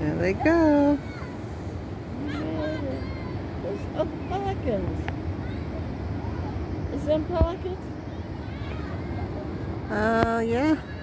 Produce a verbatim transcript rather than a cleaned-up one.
There they go. There's other pelicans. Is them pelicans? Oh, uh, yeah.